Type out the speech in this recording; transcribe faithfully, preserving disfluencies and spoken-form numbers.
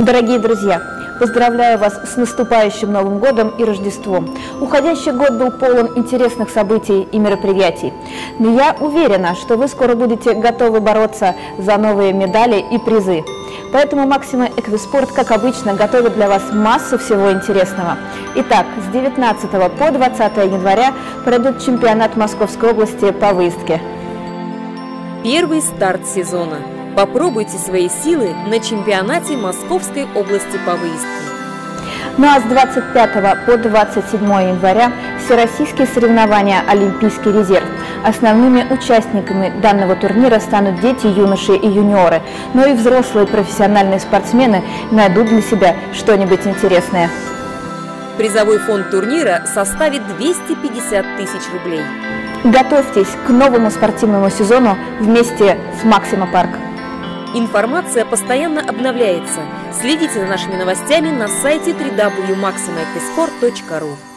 Дорогие друзья, поздравляю вас с наступающим Новым годом и Рождеством. Уходящий год был полон интересных событий и мероприятий. Но я уверена, что вы скоро будете готовы бороться за новые медали и призы. Поэтому Максима Эквиспорт, как обычно, готовит для вас массу всего интересного. Итак, с девятнадцатого по двадцатое января пройдет чемпионат Московской области по выездке. Первый старт сезона. Попробуйте свои силы на чемпионате Московской области по выездке. Ну а с двадцать пятого по двадцать седьмое января всероссийские соревнования «Олимпийский резерв». Основными участниками данного турнира станут дети, юноши и юниоры, но и взрослые профессиональные спортсмены найдут для себя что-нибудь интересное. Призовой фонд турнира составит двести пятьдесят тысяч рублей. Готовьтесь к новому спортивному сезону вместе с Максима Парк. Информация постоянно обновляется. Следите за нашими новостями на сайте дабл ю дабл ю дабл ю точка максима эквиспорт точка ру.